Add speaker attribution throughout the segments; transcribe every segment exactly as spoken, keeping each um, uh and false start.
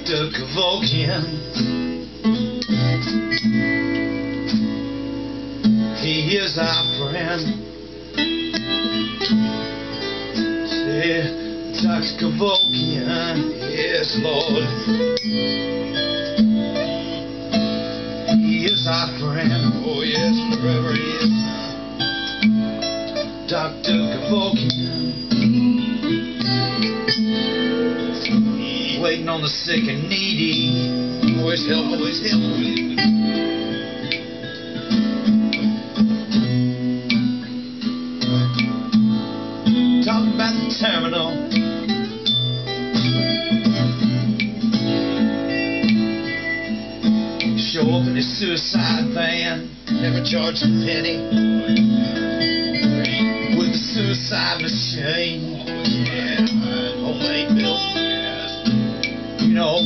Speaker 1: Doctor Kevorkian. He is our friend. Say, Doctor Kevorkian, yes, Lord. He is our friend.
Speaker 2: Oh, yes, forever he is.
Speaker 1: Doctor Kevorkian. Waiting on the sick and needy.
Speaker 2: Always helping, always helping.
Speaker 1: Talking about the terminal. Show up in his suicide van.
Speaker 2: Never charged a penny.
Speaker 1: With the suicide machine.
Speaker 2: Oh, yeah. Homemade built.
Speaker 1: You know,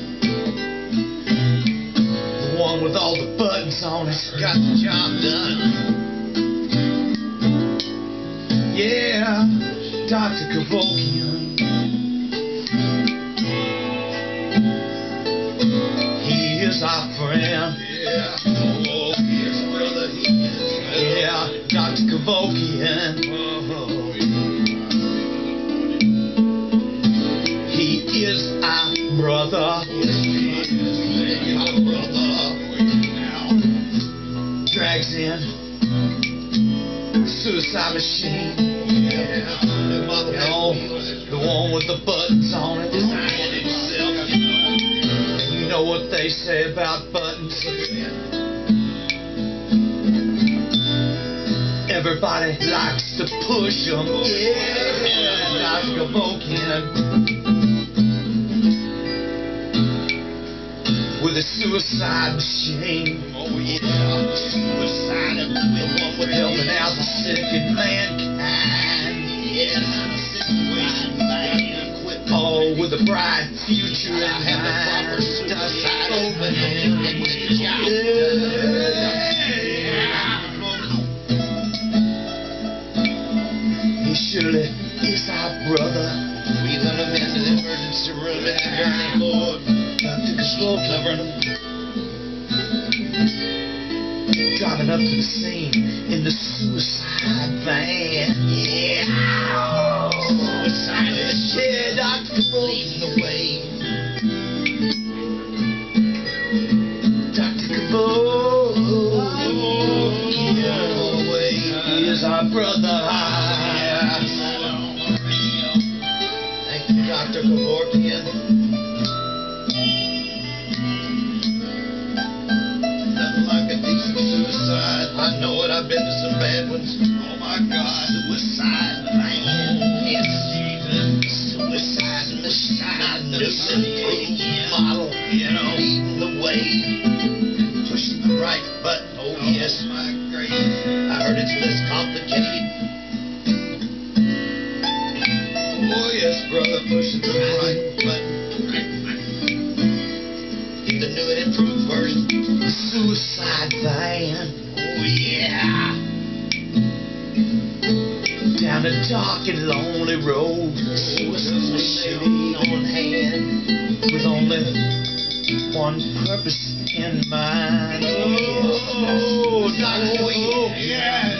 Speaker 1: the one with all the buttons on it.
Speaker 2: Got the job done.
Speaker 1: Yeah, Doctor Kevorkian. He is our friend.
Speaker 2: Yeah. Oh, yes, brother, he is.
Speaker 1: Yeah, Doctor Kevorkian.
Speaker 2: Oh,
Speaker 1: He is our brother.
Speaker 2: yes, he is. My brother.
Speaker 1: Drags in suicide machine.
Speaker 2: Yeah.
Speaker 1: You know, the one with the buttons on it.
Speaker 2: Designed himself.
Speaker 1: You know what they say about buttons. Everybody likes to push them. Yeah, Doctor Kevorkian. With a suicide machine.
Speaker 2: Oh, yeah. Suicide and the one with
Speaker 1: Helping out the sick and mankind.
Speaker 2: Yeah. Situation man.
Speaker 1: Oh, with a bright future in
Speaker 2: I have the proper
Speaker 1: mind.
Speaker 2: suicide opening.
Speaker 1: Yeah. He surely is our brother.
Speaker 2: Wheeling him into the emergency room at the gurney, Lord.
Speaker 1: Doctor Kevorkian.
Speaker 2: Covering him.
Speaker 1: Driving up to the scene in the suicide van. Yeah.
Speaker 2: Suicide is
Speaker 1: Yeah, Doctor Kevorkian.
Speaker 2: leading the way.
Speaker 1: Doctor Kevorkian. He is our brother.
Speaker 2: Yeah. Thank you, Doctor Kevorkian. Nothing like a decent suicide. I know it. I've been to some bad ones. Oh my God. Suicide, man. Yes, Jesus. Suicide machine. Nuclear model. You know, leading the way. Pushing the right button. Oh, yes. My grace. I heard it's less complicated. Oh, yes, brother. Pushing the right button. Get the new and improved version.
Speaker 1: The suicide van.
Speaker 2: Oh, yeah.
Speaker 1: Down a dark and lonely road. Suicide machine on hand. With only one purpose in mind.
Speaker 2: Oh, Doctor Kevorkian. Yes.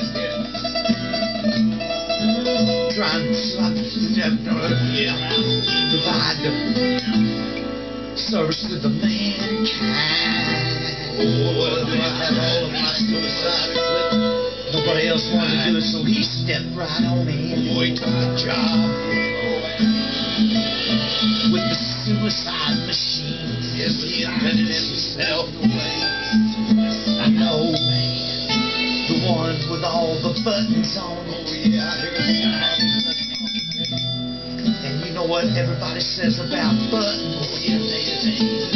Speaker 1: Trying to
Speaker 2: Yeah.
Speaker 1: provide the service to the mankind.
Speaker 2: Oh, do I have all of my suicide equipment?
Speaker 1: Nobody else wanted to do it, so he stepped right on in.
Speaker 2: Boy, got a job.
Speaker 1: With the suicide machine.
Speaker 2: Yes, he invented himself the way.
Speaker 1: I know, man. The one with all the buttons on
Speaker 2: Oh,
Speaker 1: it.
Speaker 2: yeah, here it
Speaker 1: And you know what everybody says about buttons?
Speaker 2: Oh, yeah, they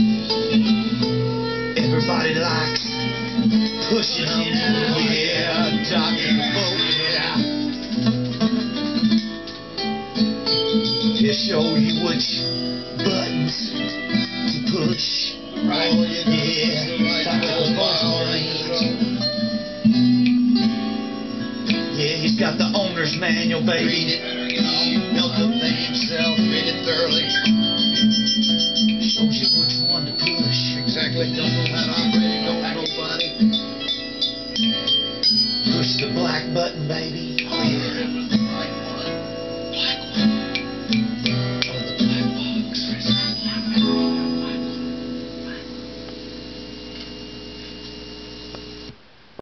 Speaker 1: Everybody likes pushing them. Oh, yeah, Doctor Kevorkian. He'll show you which buttons to push.
Speaker 2: Right.
Speaker 1: Oh, yeah, Doctor Kevorkian. Yeah, he's got the owner's manual, baby.
Speaker 2: Read it. Built the thing himself. Read it thoroughly.
Speaker 1: Shows you baby.